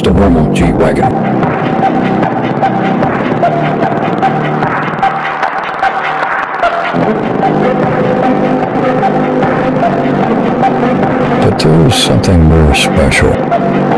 just a normal G Wagon. But there's something more special.